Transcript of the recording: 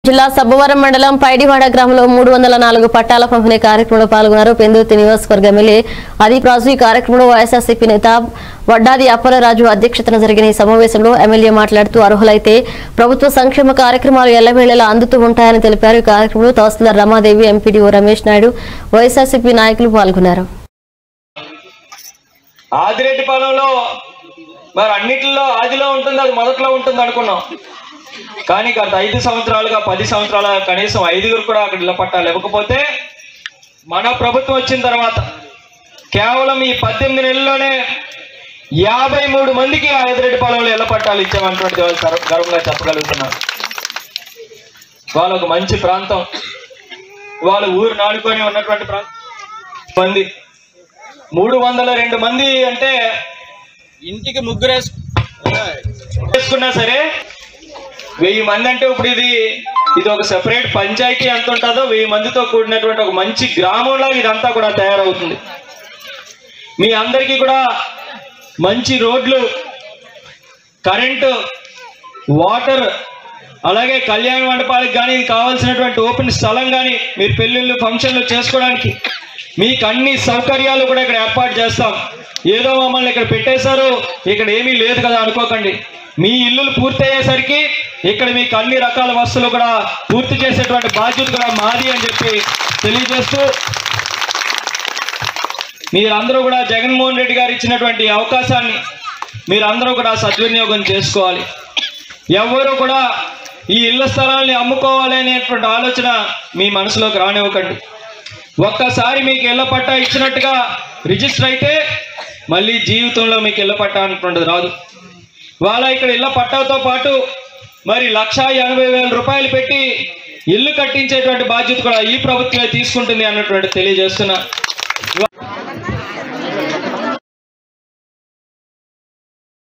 జిల్లా సబ్బవరం మండలం పైడివాడ గ్రామంలో 304 పట్టాల పంపిణీ కార్యక్రమంలో పాల్గొన్నారు. పెందుర్తి నియోజకవర్గ ఎమ్మెల్యే అదీప్ రాజు. ఈ కార్యక్రమంలో వైఎస్ఆర్సీపీ నేత వడ్డాది అప్పలరాజు అధ్యక్షతన జరిగిన ఈ సమావేశంలో ఎమ్మెల్యే మాట్లాడుతూ అర్హులైతే ప్రభుత్వ సంక్షేమ కార్యక్రమాలు ఎల్లవేళలా అందుతూ ఉంటాయని తెలిపారు. ఈ కార్యక్రమంలో తహసీల్దార్ రమాదేవి, ఎంపీడీఓ రమేష్ నాయుడు, వైఎస్ఆర్సీపీ నాయకులు పాల్గొన్నారు. ఆదిరెడ్డిపాలెంలో మరి అన్నిటిలో ఆదిలో ఉంటుంది, అది మొదట్లో ఉంటుంది అనుకున్నాం. కానీ గత 5 సంవత్సరాలుగా 10 సంవత్సరాల కనీసం 5గురు కూడా అక్కడ ఇళ్ల పట్టాలు ఇవ్వకపోతే మన ప్రభుత్వం వచ్చిన తర్వాత కేవలం ఈ 18 నెలల్లోనే 53 మందికి ఆదిరెడ్డిపాలెంలో ఇళ్ల పట్టాలు ఇచ్చామన్నటువంటి గర్వంగా చెప్పగలుగుతున్నారు. వాళ్ళు ఒక మంచి ప్రాంతం, వాళ్ళు ఊరు నాడుకొని ఉన్నటువంటి ప్రాంతం. 302 మంది అంటే ఇంటికి ముగ్గురు వేసుకున్నా సరే 1000 మంది అంటే ఇప్పుడు ఇది ఒక సెపరేట్ పంచాయతీ ఎంత ఉంటుందో 1000 మందితో కూడినటువంటి ఒక మంచి గ్రామంలో ఇదంతా కూడా తయారవుతుంది. మీ అందరికీ కూడా మంచి రోడ్లు, కరెంటు, వాటర్, అలాగే కళ్యాణ మండపాలకు కానీ కావాల్సినటువంటి ఓపెన్ స్థలం కానీ మీరు పెళ్ళిళ్ళు ఫంక్షన్లు చేసుకోవడానికి మీకు అన్ని సౌకర్యాలు కూడా ఇక్కడ ఏర్పాటు చేస్తాం. ఏదో మమ్మల్ని ఇక్కడ పెట్టేశారు, ఇక్కడ ఏమీ లేదు కదా అనుకోకండి. మీ ఇల్లులు పూర్తయ్యేసరికి ఇక్కడ మీకు అన్ని రకాల వస్తువులు కూడా పూర్తి చేసేటువంటి బాధ్యత కూడా మాది అని చెప్పి తెలియజేస్తూ, మీరందరూ కూడా జగన్మోహన్ రెడ్డి గారు ఇచ్చినటువంటి అవకాశాన్ని మీరందరూ కూడా సద్వినియోగం చేసుకోవాలి. ఎవరు కూడా ఈ ఇళ్ల స్థలాల్ని అమ్ముకోవాలి అనేటువంటి ఆలోచన మీ మనసులోకి రానివ్వకండి. ఒక్కసారి మీకు ఇళ్ల పట్టా ఇచ్చినట్టుగా రిజిస్టర్ అయితే మళ్ళీ జీవితంలో మీకు ఇళ్ల పట్టా అనేటువంటిది రాదు. వాళ్ళ ఇక్కడ ఇళ్ల పట్టాతో పాటు మరి 1,80,000 రూపాయలు పెట్టి ఇల్లు కట్టించేటువంటి బాధ్యత కూడా ఈ ప్రభుత్వమే తీసుకుంటుంది అన్నటువంటి తెలియజేస్తున్నా.